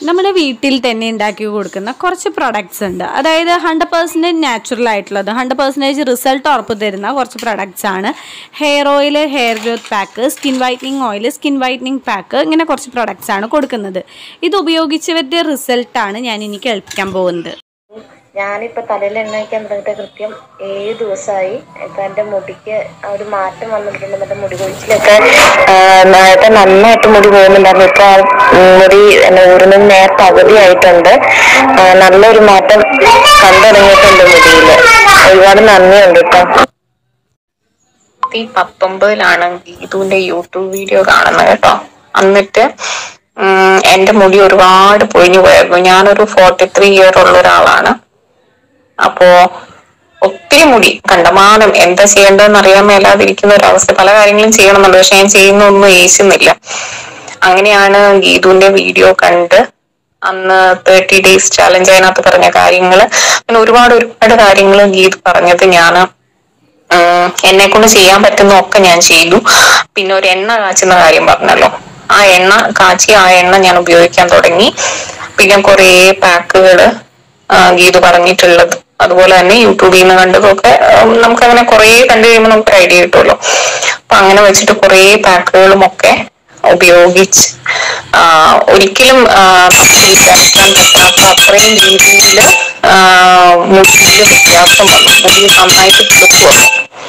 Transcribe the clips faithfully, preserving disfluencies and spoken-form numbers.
നമ്മുടെ വീട്ടിൽ തന്നെ ഉണ്ടാക്കി കൊടുക്കുന്ന കുറച്ച് പ്രൊഡക്ട്സ് ഉണ്ട്. അതായത് ഹൺഡ്രഡ് പെർസെൻറ്റേജ് നാച്ചുറൽ ആയിട്ടുള്ളത്, ഹൺഡ്രഡ് പെർസെൻറ്റേജ് റിസൾട്ട് ഉറപ്പ് തരുന്ന കുറച്ച് പ്രൊഡക്ട്സ് ആണ്. Hair oil, hair growth pack, skin whitening oil, skin whitening pack, ഇങ്ങനെ കുറച്ച് പ്രൊഡക്ട്സ് ആണ് കൊടുക്കുന്നത്. ഇത് ഉപയോഗിച്ചവരുടെ റിസൾട്ടാണ് ഞാൻ ഇനി കേൾപ്പിക്കാൻ പോകുന്നത്. ഞാനിപ്പോൾ തലയിൽ എണ്ണ വയ്ക്കാൻ തുടങ്ങിയിട്ട് കൃത്യം ഏഴ് ദിവസമായി. ഇപ്പം എൻ്റെ മുടിക്ക് ഒരു മാറ്റം വന്നിട്ടുണ്ട്. എൻ്റെ മുടി കൊഴിച്ചിലൊക്കെ നേരത്തെ നന്നായിട്ട് മുടി പോകുന്നുണ്ടായിരുന്നു. ഇപ്പോൾ മുടി ഊരുന്നത് നേരെ പകുതിയായിട്ടുണ്ട്. നല്ലൊരു മാറ്റം കണ്ടു തുടങ്ങിയിട്ടുണ്ട് മുടിയിൽ. ഒരുപാട് നന്ദിയുണ്ട് കേട്ടോ. ഈ പത്തൊമ്പതിലാണ് ഗീതുവിൻ്റെ യൂട്യൂബ് വീഡിയോ കാണുന്നത് കേട്ടോ. എന്നിട്ട് എൻ്റെ മുടി ഒരുപാട് പൊഴിഞ്ഞു പോയായിരുന്നു. ഞാനൊരു ഫോർട്ടി ത്രീ ഇയർ ഉള്ള ഒരാളാണ്. അപ്പോ ഒത്തിരി മുടി കണ്ടമാനം, എന്താ ചെയ്യേണ്ടതെന്ന് അറിയാൻ മേലാതിരിക്കുന്ന ഒരവസ്ഥ. പല കാര്യങ്ങളും ചെയ്യണമെന്നുണ്ട്, പക്ഷെ ഞാൻ ചെയ്യുന്നൊന്നും ഏശുന്നില്ല. അങ്ങനെയാണ് ഗീതുവിന്റെ വീഡിയോ കണ്ട് അന്ന് തേർട്ടി ഡേയ്സ് ചാലഞ്ച് അതിനകത്ത് പറഞ്ഞ കാര്യങ്ങള്, അങ്ങനെ ഒരുപാട് ഒരുപാട് കാര്യങ്ങൾ ഗീതു പറഞ്ഞത് ഞാൻ എന്നെ കൊണ്ട് ചെയ്യാൻ പറ്റുന്ന ഒക്കെ ഞാൻ ചെയ്തു. പിന്നെ ഒരു എണ്ണ കാച്ചുന്ന കാര്യം പറഞ്ഞല്ലോ, ആ എണ്ണ കാച്ചി ആ എണ്ണ ഞാൻ ഉപയോഗിക്കാൻ തുടങ്ങി. പിന്നെ കുറേ പാക്കുകള് ഗീതു പറഞ്ഞിട്ടുള്ളത്, അതുപോലെ തന്നെ യൂട്യൂബിൽ നിന്ന് കണ്ടതൊക്കെ നമുക്കങ്ങനെ കുറേ കണ്ടു കഴിയുമ്പോൾ നമുക്ക് ഐഡിയ കിട്ടുമല്ലോ. അപ്പൊ അങ്ങനെ വെച്ചിട്ട് കുറേ പാക്കുകളും ഒക്കെ ഉപയോഗിച്ച് ഒരിക്കലും വിചാരിക്കാൻ പറ്റാത്ത അത്രയും രീതിയിൽ മുടിയിൽ വ്യത്യാസം വന്നു. മുടി നന്നായിട്ട് കിടക്കുമല്ലോ.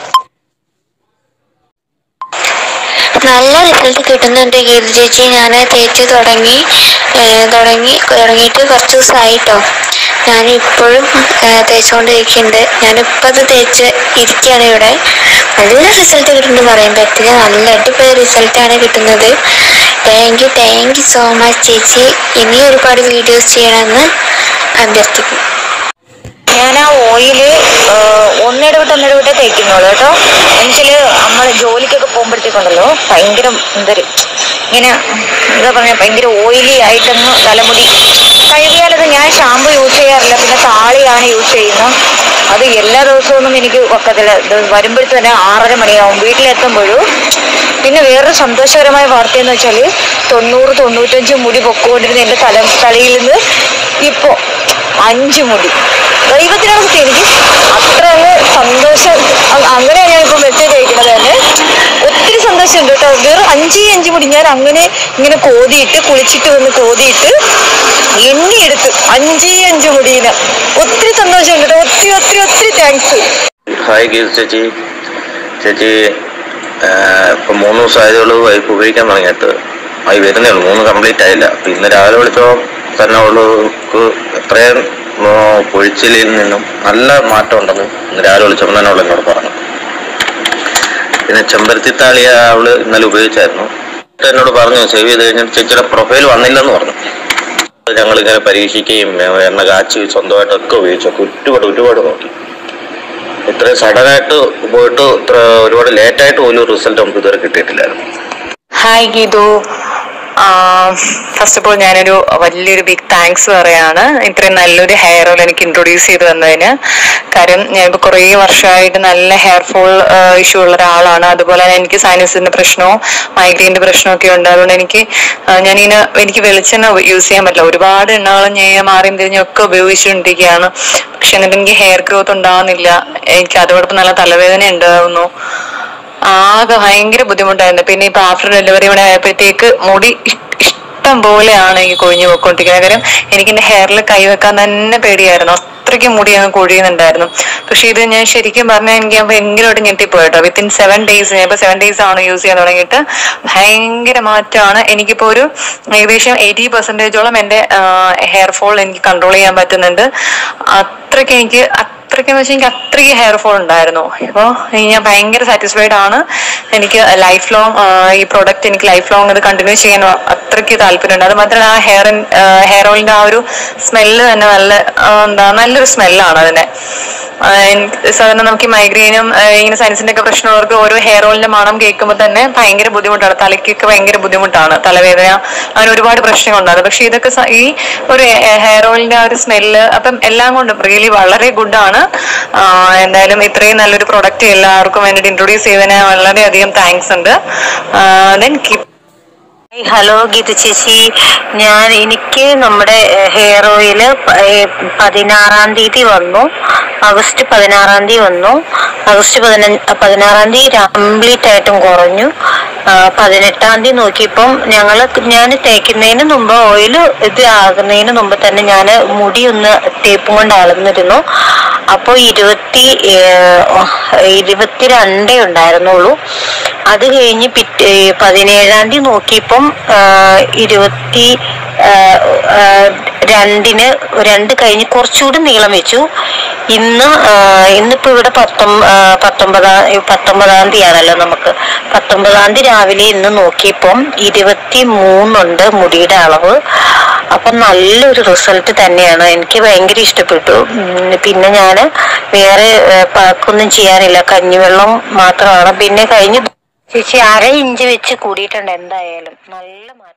നല്ല റിസൾട്ട് കിട്ടുന്നുണ്ട് ഗീതു ചേച്ചി. ഞാൻ തേച്ച് തുടങ്ങി തുടങ്ങി തുടങ്ങിയിട്ട് കുറച്ച് ദിവസമായിട്ടോ. ഞാനിപ്പോഴും തേച്ചുകൊണ്ടിരിക്കുന്നുണ്ട്. ഞാനിപ്പോൾ അത് തേച്ച് ഇരിക്കുകയാണ് ഇവിടെ. നല്ല റിസൾട്ട് കിട്ടുമെന്ന് പറയാൻ പറ്റില്ല. നല്ല അടിപൊളി റിസൾട്ടാണ് കിട്ടുന്നത്. Thank you thank you so much ചേച്ചി. ഇനി ഒരുപാട് വീഡിയോസ് ചെയ്യണമെന്ന് അഭ്യർത്ഥിക്കും. ഞാൻ ആ ഓയില് ഒന്നിടവിട്ട് ഒന്നിടവിട്ടേ തേക്കുന്നുള്ളൂ കേട്ടോ. എന്നുവെച്ചാൽ നമ്മൾ ജോലിക്കൊക്കെ പോകുമ്പോഴത്തേക്കുണ്ടല്ലോ ഭയങ്കര എന്തൊരു ഇങ്ങനെ എന്താ പറയുക, ഭയങ്കര ഓയിലി ആയിട്ടങ്ങ് തലമുടി കഴുകിയാലത്. ഞാൻ ഷാമ്പു യൂസ് ചെയ്യാറില്ല, പിന്നെ താളിയാണ് യൂസ് ചെയ്യുന്നത്. അത് എല്ലാ ദിവസമൊന്നും എനിക്ക് ഒക്കത്തില്ല. വരുമ്പോഴത്തെ തന്നെ ആറര മണിയാവും വീട്ടിലെത്തുമ്പോഴും. പിന്നെ വേറൊരു സന്തോഷകരമായ വാർത്തയെന്ന് വെച്ചാൽ തൊണ്ണൂറ് തൊണ്ണൂറ്റഞ്ച് മുടി പൊക്കോണ്ടിരുന്ന എൻ്റെ തല തലയിൽ നിന്ന് ഇപ്പോൾ അഞ്ച് മുടി. ദൈവത്തിനകത്ത് എനിക്ക് അത്ര അങ്ങ് സന്തോഷം. അങ്ങനെയാണ് ഞാനിപ്പോൾ മെസ്സേജ് അയക്കുന്നത് തന്നെ. ഒത്തിരി സന്തോഷമുണ്ട് കേട്ടോ. വേറെ അഞ്ച് അഞ്ച് മുടി ഞാൻ അങ്ങനെ ഇങ്ങനെ കോതിയിട്ട് കുളിച്ചിട്ട് വന്ന് കോതിയിട്ട് എണ്ണിയെടുത്ത് അഞ്ച് അഞ്ച് മുടീന്. ഒത്തിരി സന്തോഷമുണ്ട് കേട്ടോ. ഒത്തിരി ഒത്തിരി ഒത്തിരി താങ്ക്സ്. ഹായ് ഗീതു ചേച്ചി. ചേച്ചി ഇപ്പം മൂന്ന് ദിവസം ആയതുള്ളൂ വൈപ്പ് ഉപയോഗിക്കാൻ തുടങ്ങിയിട്ട്. ആയി വരുന്നേ ഉള്ളൂ, മൂന്ന് കംപ്ലീറ്റ് ആയില്ല. അപ്പം ഇന്ന് രാവിലെ വിളിച്ചോ തന്നെ ഉള്ളവർക്ക് എത്രയും പൊഴിച്ചിലിൽ നിന്നും നല്ല മാറ്റം ഉണ്ടെന്ന് ഇന്ന് രാവിലെ വിളിച്ചപ്പോൾ തന്നെ അവൾ എന്നോട് പറഞ്ഞു. പിന്നെ ചെമ്പരത്തിത്താളിയ അവള് ഇന്നലെ ഉപയോഗിച്ചായിരുന്നു. എന്നോട് പറഞ്ഞു സേവ് ചെയ്ത് കഴിഞ്ഞാൽ ചേച്ചിയുടെ പ്രൊഫൈൽ വന്നില്ലെന്ന് പറഞ്ഞു. ഞങ്ങളിങ്ങനെ പരീക്ഷിക്കുകയും എണ്ണ കാച്ചി സ്വന്തമായിട്ടൊക്കെ ഉപയോഗിച്ചു. ഒരുപാട് ഒരുപാട് നോക്കി. ഇത്രയും സഡനായിട്ട് പോയിട്ട് ഇത്ര ഒരുപാട് ലേറ്റായിട്ട് പോലും റിസൾട്ട് നമുക്ക് ഇതുവരെ കിട്ടിയിട്ടില്ലായിരുന്നു. Hi Geethu. First of all ഞാനൊരു വലിയൊരു ബിഗ് താങ്ക്സ് പറയാണ് ഇത്രയും നല്ലൊരു ഹെയർ ഓയിൽ എനിക്ക് ഇൻട്രൊഡ്യൂസ് ചെയ്ത് തന്നതിന്. കാര്യം ഞാനിപ്പോൾ കുറേ വർഷമായിട്ട് നല്ല ഹെയർ ഫോൾ ഇഷ്യൂ ഉള്ള ഒരാളാണ്. അതുപോലെ തന്നെ എനിക്ക് സൈനസിന്റെ പ്രശ്നവും മൈഗ്രെയിൻ്റെ പ്രശ്നമൊക്കെ ഉണ്ട്. അതുകൊണ്ട് എനിക്ക് ഞാനിങ്ങനെ എനിക്ക് വെളിച്ചെണ്ണ യൂസ് ചെയ്യാൻ പറ്റില്ല. ഒരുപാട് എണ്ണകളും ഞാൻ മാറിയും തിരിഞ്ഞൊക്കെ ഉപയോഗിച്ചുകൊണ്ടിരിക്കുകയാണ്. പക്ഷെ എന്നിട്ട് എനിക്ക് ഹെയർ ഗ്രോത്ത് ഉണ്ടാകുന്നില്ല. എനിക്ക് അതോടൊപ്പം നല്ല തലവേദന ഉണ്ടാകുന്നു. ആകെ ഭയങ്കര ബുദ്ധിമുട്ടായിരുന്നു. പിന്നെ ഇപ്പൊ ആഫ്റ്റർ ഡെലിവറി ഇവിടെ ആയപ്പോഴത്തേക്ക് മുടി ഇഷ്ടം പോലെയാണ് എനിക്ക് കൊഴിഞ്ഞു പോയിക്കൊണ്ടിരിക്കുന്നത്. കാര്യം എനിക്ക് എന്റെ ഹെയറിൽ കൈവെക്കാൻ തന്നെ പേടിയായിരുന്നു. അത്രയ്ക്ക് മുടി അങ്ങ് കൊഴിയുന്നുണ്ടായിരുന്നു. പക്ഷെ ഇത് ഞാൻ ശരിക്കും പറഞ്ഞാൽ എനിക്ക് ഭയങ്കരമായിട്ട് ഞെട്ടിപ്പോയിട്ടോ. വിത്തിൻ സെവൻ ഡേയ്സ് ഞാൻ ഇപ്പൊ സെവൻ ഡേയ്സ് ആണ് യൂസ് ചെയ്യാൻ തുടങ്ങിയിട്ട് ഭയങ്കര മാറ്റമാണ്. എനിക്കിപ്പോ ഒരു ഏകദേശം എയ്റ്റി പെർസെന്റേജോളം എന്റെ ഹെയർ ഫോൾ എനിക്ക് കൺട്രോൾ ചെയ്യാൻ പറ്റുന്നുണ്ട്. അത്രയ്ക്ക് എനിക്ക് അത്രയ്ക്കെന്ന് വെച്ചാൽ എനിക്ക് അത്രയ്ക്ക് ഹെയർ ഫോൾ ഉണ്ടായിരുന്നു. ഇപ്പോൾ ഞാൻ ഭയങ്കര സാറ്റിസ്ഫൈഡ് ആണ്. എനിക്ക് ലൈഫ് ലോങ് ഈ പ്രോഡക്റ്റ് എനിക്ക് ലൈഫ് ലോങ് ഇത് കണ്ടിന്യൂ ചെയ്യാൻ അത്രയ്ക്ക് താല്പര്യമുണ്ട്. അത് മാത്രമല്ല ആ ഹെയർ ഹെയർ ഓയിലിന്റെ ആ ഒരു സ്മെല്ല് തന്നെ നല്ല എന്താ നല്ലൊരു സ്മെല്ലാണ് അതിന്റെ. സാധാരണ നമുക്ക് ഈ മൈഗ്രെയിനും ഇങ്ങനെ സൈനസിന്റെ ഒക്കെ പ്രശ്നമുള്ളവർക്ക് ഓരോ ഹെയർ ഓയിലിന്റെ മണം കേൾക്കുമ്പോൾ തന്നെ ഭയങ്കര ബുദ്ധിമുട്ടാണ്. തലയ്ക്കൊക്കെ ഭയങ്കര ബുദ്ധിമുട്ടാണ്, തലവേദന, അങ്ങനെ ഒരുപാട് പ്രശ്നങ്ങളുണ്ടാകും. പക്ഷെ ഇതൊക്കെ ഈ ഒരു ഹെയർ ഓയിലിന്റെ ആ ഒരു സ്മെല്ല് അപ്പം എല്ലാം കൊണ്ടും റിയലി വളരെ ഗുഡാണ്. എന്തായാലും ഇത്രയും നല്ലൊരു പ്രൊഡക്റ്റ് എല്ലാവർക്കും വേണ്ടിയിട്ട് ഇൻട്രൊഡ്യൂസ് ചെയ്തതിന് വളരെയധികം താങ്ക്സ് ഉണ്ട്. ദെൻ കീപ് ഹലോ ഗീത ചേച്ചി, ഞാൻ എനിക്ക് നമ്മുടെ ഹെയർ ഓയില് പതിനാറാം തീയതി വന്നു. ആഗസ്റ്റ് പതിനാറാം തീയതി വന്നു. ആഗസ്റ്റ് പതിനഞ്ച് പതിനാറാം തീയതി കംപ്ലീറ്റ് ആയിട്ടും കുറഞ്ഞു. പതിനെട്ടാം തീയതി നോക്കിയപ്പം ഞങ്ങൾ ഞാൻ തേക്കുന്നതിന് മുമ്പ് ഓയിൽ ഇത് ആകുന്നതിന് മുമ്പ് തന്നെ ഞാൻ മുടി ഒന്ന് ടേപ്പും കൊണ്ട് അളന്നിരുന്നു. അപ്പോൾ ഇരുപത്തി ഇരുപത്തിരണ്ടേ ഉണ്ടായിരുന്നുള്ളൂ. അത് കഴിഞ്ഞ് പിറ്റേ പതിനേഴാം തീയതി നോക്കിയപ്പം ഇരുപത്തി രണ്ടിന് രണ്ട് കഴിഞ്ഞ് കുറച്ചുകൂടി നീളം വെച്ചു. ഇന്ന് ഇന്നിപ്പോ ഇവിടെ പത്തൊമ്പ പത്തൊമ്പതാം പത്തൊമ്പതാം തീയതി ആണല്ലോ നമുക്ക്. പത്തൊമ്പതാം തീയതി രാവിലെ ഇന്ന് നോക്കിയപ്പം ഇരുപത്തി മൂന്നുണ്ട് മുടിയുടെ അളവ്. അപ്പൊ നല്ലൊരു റിസൾട്ട് തന്നെയാണ്. എനിക്ക് ഭയങ്കര ഇഷ്ടപ്പെട്ടു. പിന്നെ ഞാൻ വേറെ പാക്കൊന്നും ചെയ്യാനില്ല, കഞ്ഞിവെള്ളം മാത്രമാണ്. പിന്നെ കഴിഞ്ഞ് ചേച്ചി അര ഇഞ്ച് വെച്ച് കൂടിയിട്ടുണ്ട്. എന്തായാലും നല്ല മാറ്റം.